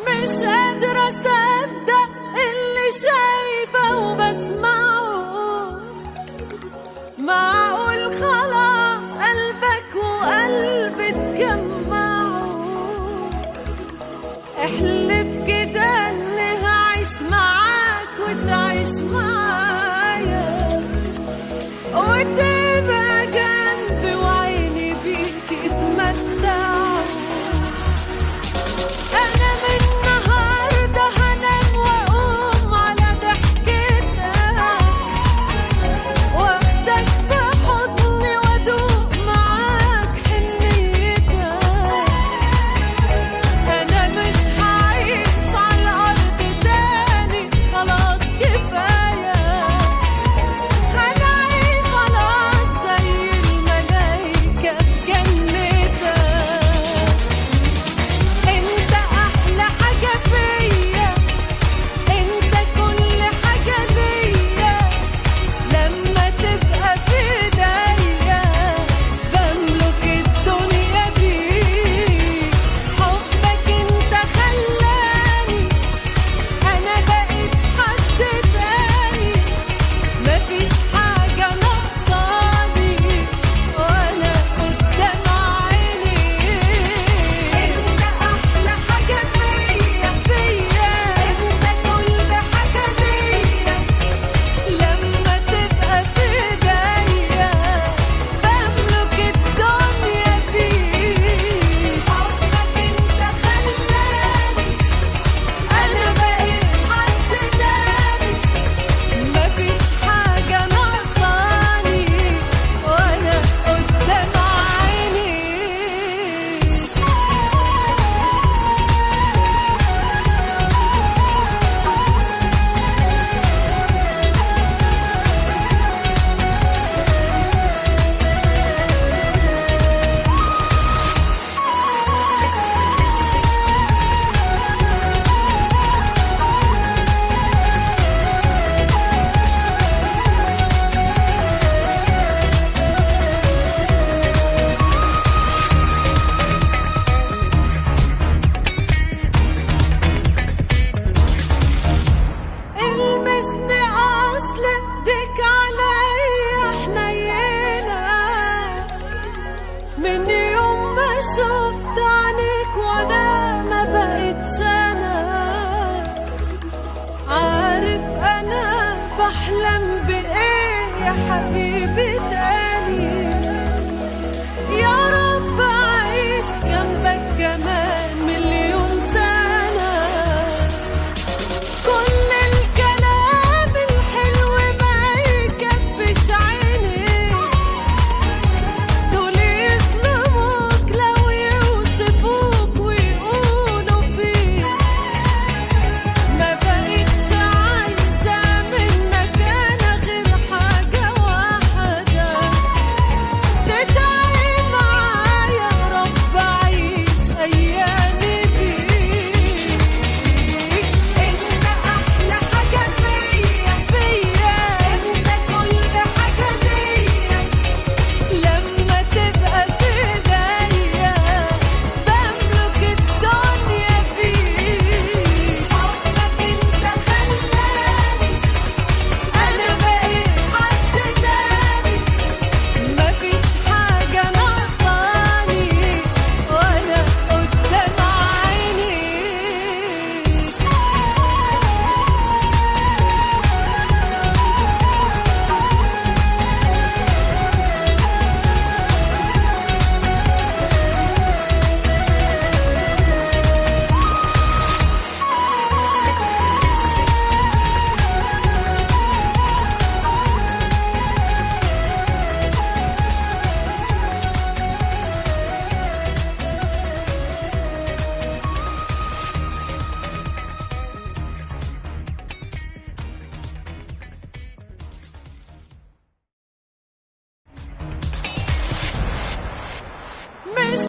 مش قادرة أصدق اللي شايفة وبسمعه. معقول خلاص قلبك وقلبي اتجمعوا؟ احلف كده اني هعيش معاك وتعيش معايا، وتبقى جنبي وعيني بيك اتمتعوا. انا من النهارده هنام واقوم على ضحكتك، واخدك في حضني وادوق معاك حنيتك. انا مش هعيش على الارض تاني، خلاص كفايه. هنعيش خلاص زي الملايكه في جنتك. انت احلى حاجه فيا، انت كل حاجه ليا. لما تبقى في ايديا بملك الدنيا بيك. حبك انت خلاني انا بقيت حد تاني، مفيش حاجه ناقصاني وانا قدام عيني. انت احلى حاجه فيا، انت كل حاجه ليا. لما تبقى في ايديا بملك الدنيا فيك. حبك انت خلاني انا بقيت حد تاني، مفيش حاجه ناقصاني وانا قدام عيني. المسني اصل ايديك عليا حنينة، من يوم ما شفت عينيك وانا ما بقتش انا. عارف انا بحلم بايه يا حبيبي